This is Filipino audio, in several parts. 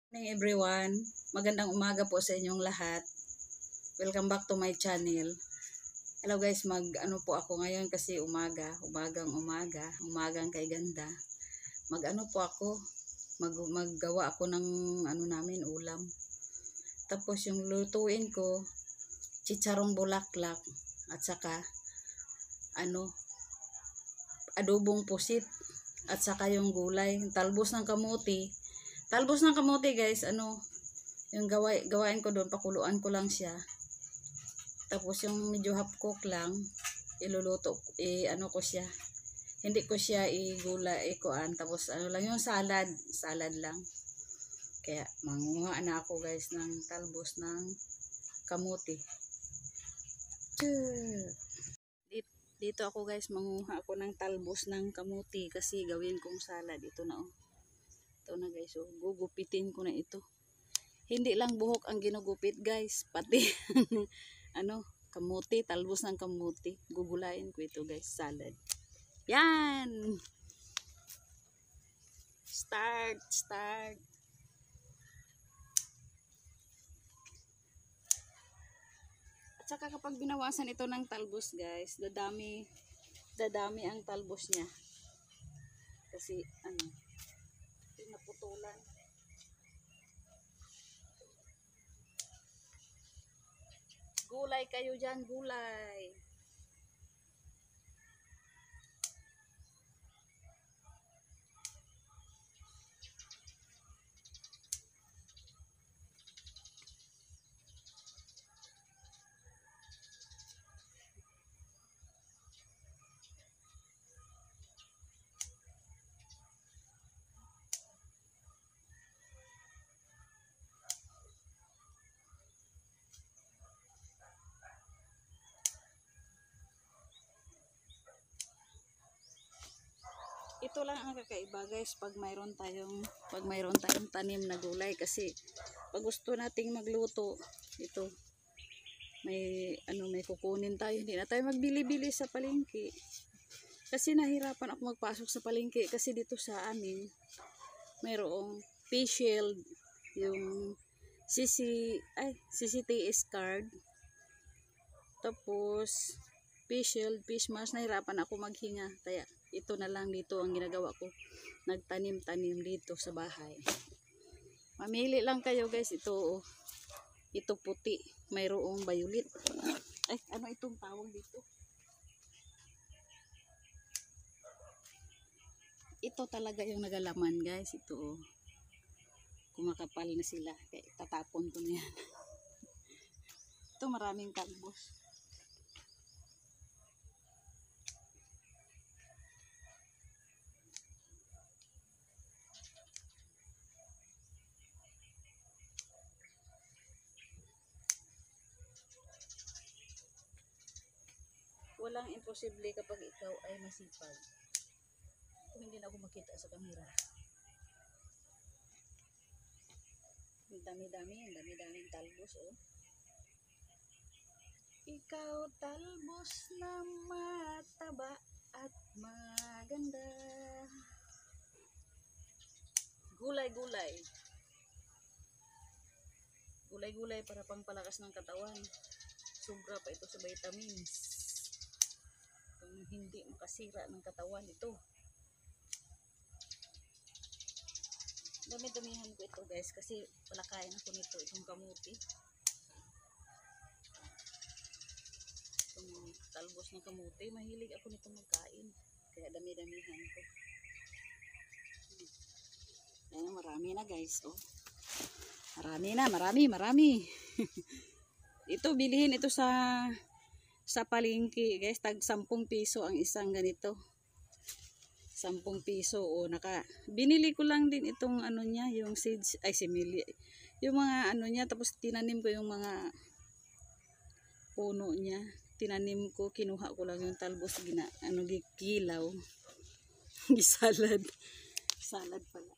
Morning everyone, magandang umaga po sa inyong lahat. Welcome back to my channel. Hello guys, mag-ano po ako ngayon kasi umagang kay ganda. Mag-ano po ako, maggawa ako ng namin ulam. Tapos yung lutuin ko, chicharong bulaklak at saka adobong pusit at saka yung gulay, talbos ng kamuti. Talbos ng kamuti guys, yung gawain ko doon, pakuluan ko lang siya. Tapos yung medyo half cook lang, iluluto, ko siya. Hindi ko siya ikuan. Tapos lang yung salad lang. Kaya manguha na ako guys ng talbos ng kamuti. Dito ako guys, manguha ako ng talbos ng kamuti kasi gawin kong salad. Ito na oh. Ito na guys, so gugupitin ko na ito. Hindi lang buhok ang ginugupit guys, pati kamuti, talbos ng kamuti. Gugulayin ko ito guys, salad. Yan! Start! At saka kapag binawasan ito ng talbos guys, dadami ang talbos niya. Kasi naputulan. Gulay kayo dyan, gulay. Ito lang ang kakaiba guys pag mayroon tayong tanim na gulay, kasi pag gusto nating magluto ito, may kukunin tayo, hindi na tayo magbili-bili sa palengke. Kasi nahirapan ako magpasok sa palengke kasi dito sa amin mayroong face shield, yung CCTS card, tapos face shield, face mask. Nahirapan ako maghinga, kaya ito na lang dito ang ginagawa ko, nagtanim-tanim dito sa bahay. Mamili lang kayo guys. Ito puti, mayroong violet. Ano itong tawag dito? Ito talaga yung nagalaman guys. Ito kumakapal na sila, kaya tatapon ko na yan. Ito maraming talbos. Walang imposible kapag ikaw ay masipag. Kung hindi na ako makita sa camera. Ang dami-daming talbos oh. Ikaw talbos na mataba at maganda. Gulay-gulay. Gulay-gulay para pangpalakas ng katawan. Sobra pa ito sa vitamins. Kung hindi makasira ng katawan ito. Dami-damihan ko ito guys kasi palakain ako nito, itong kamuti. Itong talbos ng kamuti, mahilig ako nito magkain. Kaya dami-damihan ko. Ayan, marami na guys oh. Marami. Ito, bilihin ito sa palengke guys, tag 10 piso ang isang ganito. 10 piso o binili ko lang din itong niya, yung seeds, simili, yung mga niya, tapos tinanim ko yung mga puno niya, tinanim ko, kinuha ko lang yung talbos, gikilaw. Salad pala.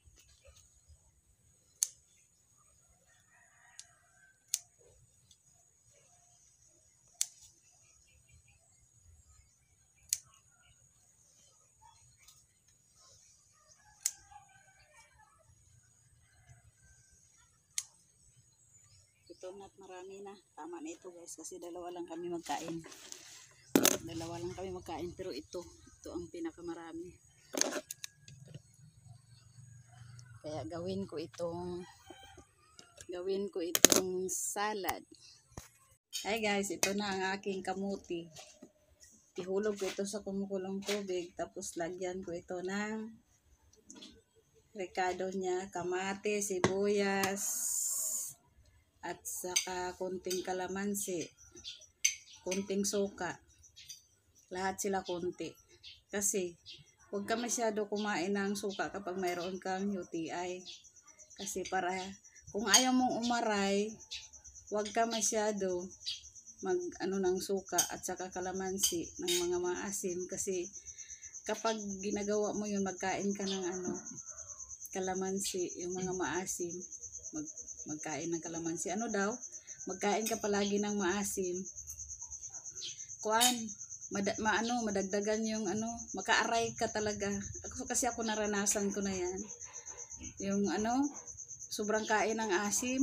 ito na't marami na. Tama na ito guys kasi dalawa lang kami magkain. Dalawa lang kami magkain pero ito ang pinakamarami. Kaya gawin ko itong salad. Hi guys, ito na ang aking kamuti. Ihulog ko ito sa kumukulong tubig tapos lagyan ko ito ng rekado niya, kamate, sibuyas, at saka konting kalamansi, konting suka. Lahat sila konti. Kasi huwag ka masyado kumain ng suka kapag mayroon kang UTI. Kasi para kung ayaw mong umaray, huwag ka masyado ng suka at saka kalamansi ng mga maasim. Kasi kapag ginagawa mo yun, magkain ka ng kalamansi, yung mga maasim, magkain ng kalamansi. Magkain ka palagi ng maasim. Madagdagan yung makaaray ka talaga. Kasi ako naranasan ko na yan. Yung sobrang kain ng asim.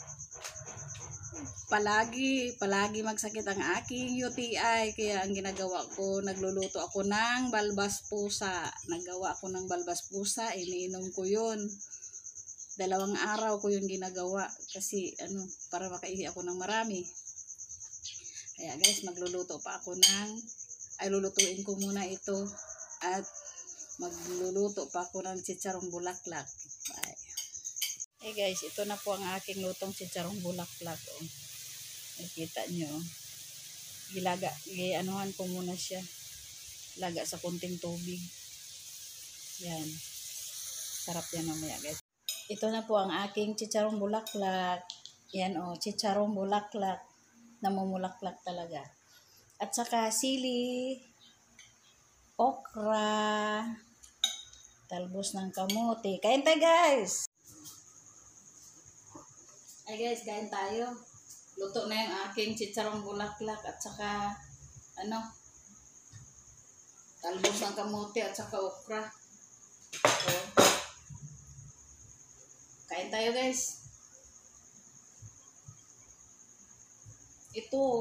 Palagi magsakit ang aking UTI. Kaya ang ginagawa ko, nagluluto ako ng balbas pusa. Nagawa ako ng balbas pusa, iniinom ko yun. 2 araw ko yung ginagawa. Kasi para makaihi ako ng marami. Kaya guys, magluluto pa ako lulutuin ko muna ito. At magluluto pa ako ng chicharong bulaklak. Bye. Hey guys, ito na po ang aking lutong chicharong bulaklak. Oh. Nakita nyo. Anuhan ko muna siya. Laga sa kunting tubig. Yan. Sarap yan mamaya guys. Ito na po ang aking chicharong bulaklak. Yan chicharong bulaklak. Namumulaklak talaga. At saka sili, okra, talbos ng kamote. Kain tayo guys! Ay guys, kain tayo. Luto na yung aking chicharong bulaklak at saka talbos ng kamote at saka okra. So, kain tayo guys. Ito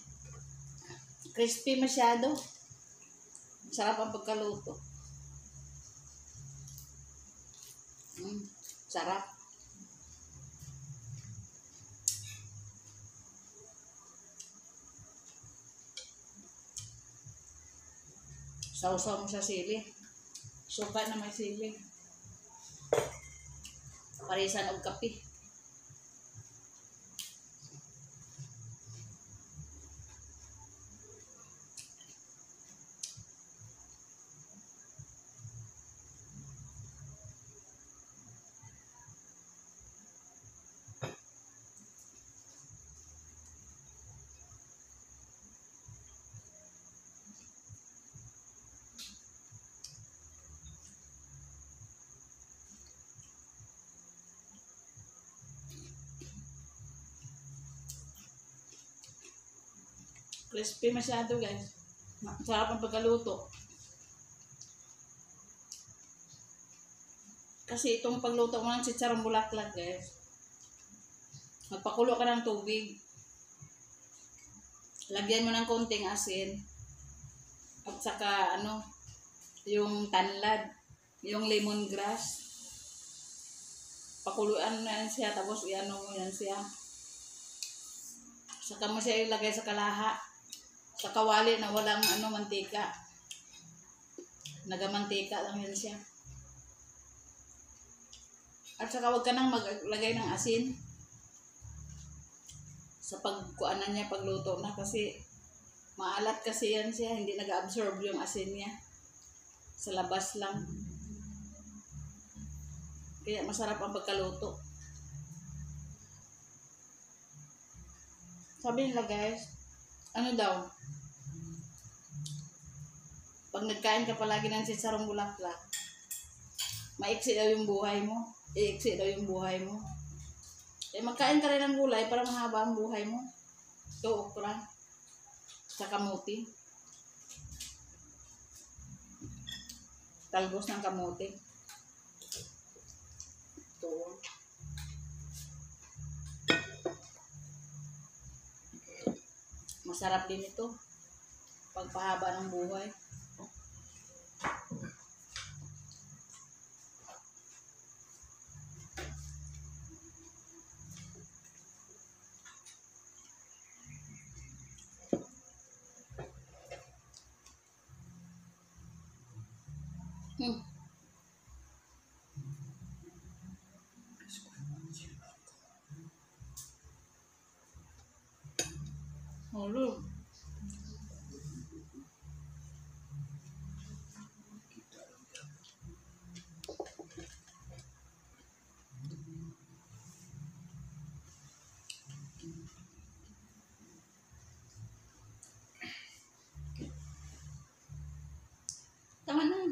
crispy masyado. Sarap ang pagkaluto. Sarap. Sausaw mo sa sili. Suka na may sili. Parisan og kape. Crispy masyado guys. Sarap ang pagkaluto. Kasi itong pagluto mo ng chicharong bulaklak guys, magpakulo ka ng tubig. Lagyan mo ng konting asin. At saka yung tanlad, yung lemongrass. Pakuluan na yan siya, tapos mo yan siya. Saka mo siya ilagay sa kalaha. Sa kawali na walang mantika. Nagamantika lang yan siya. At saka wag ka nang maglagay ng asin sa pagkuanan niya, pagluto na, kasi maalat kasi yan siya, hindi nag-absorb yung asin niya. Sa labas lang. Kaya masarap ang pagkaluto. Sabi nila guys, pag nagkain ka palagi ng chicharong bulaklak, maiksi daw yung buhay mo. Iiksi daw yung buhay mo. Magkain ka rin ng gulay para mahaba ang buhay mo. Ito, okra. Sa kamote. Talbos ng kamote. Ito. Masarap din ito. Pagpahaba ng buhay. Hmm. Halo. Tama na.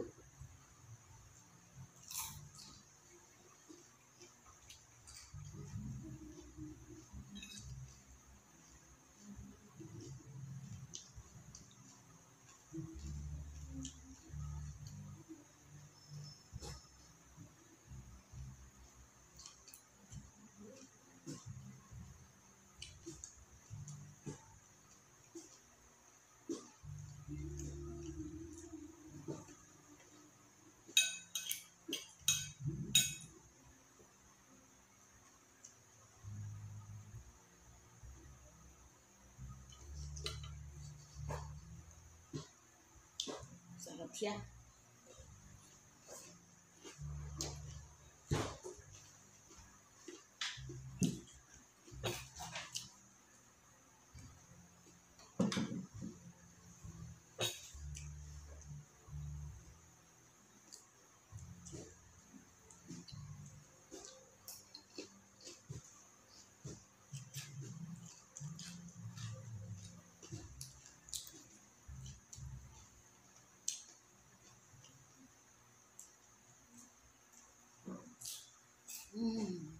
Sarap siya. Mm.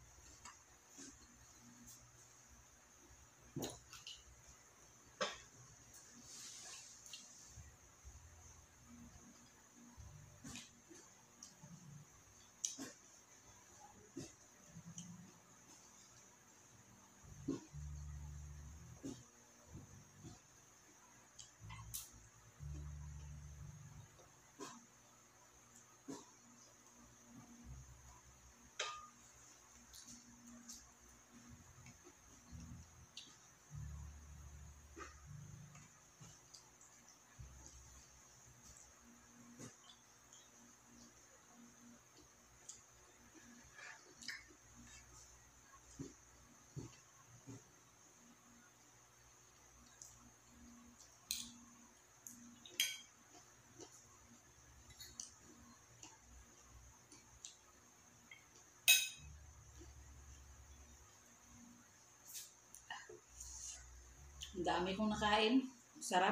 Ang dami kong nakain. Sarap.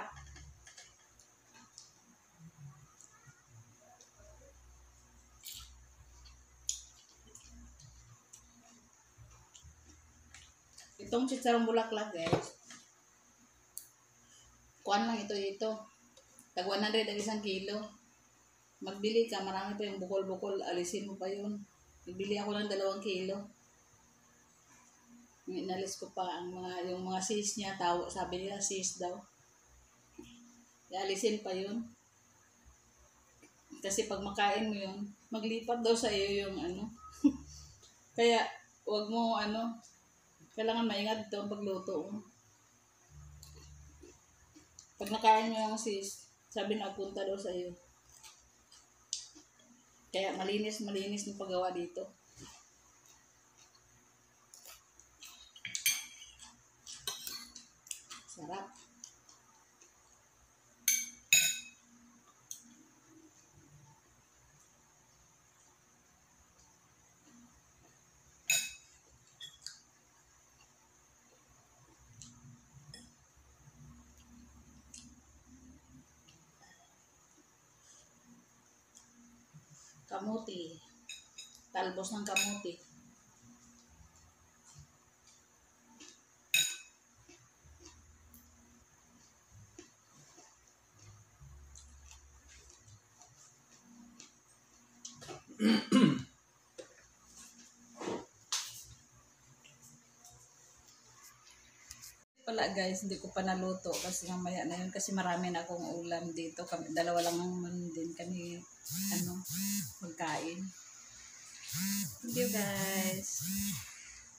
Itong chicharong bulaklak, guys. Kuan lang ito. Tag 100 ang isang kilo. Magbili ka, marami pa yung bukol-bukol. Alisin mo pa yun. Nagbili ako ng 2 kilo. Inalis ko pa yung mga sis niya. Sabi nila sis daw. Alisin pa yun. Kasi pag makain mo yun, maglipat daw sa iyo yung ano. Kaya, wag mo kailangan maingat ito ang pagluto mo. Pag nakain mo yung sis, sabi na punta daw sa iyo. Kaya malinis ng paggawa dito. Sarap. Kamuti. Talbos ng kamuti. Wala guys, hindi ko pa naluto kasi mamaya na yun kasi marami na akong ulam dito. Kami, dalawa lang naman din kami magkain. Thank you guys.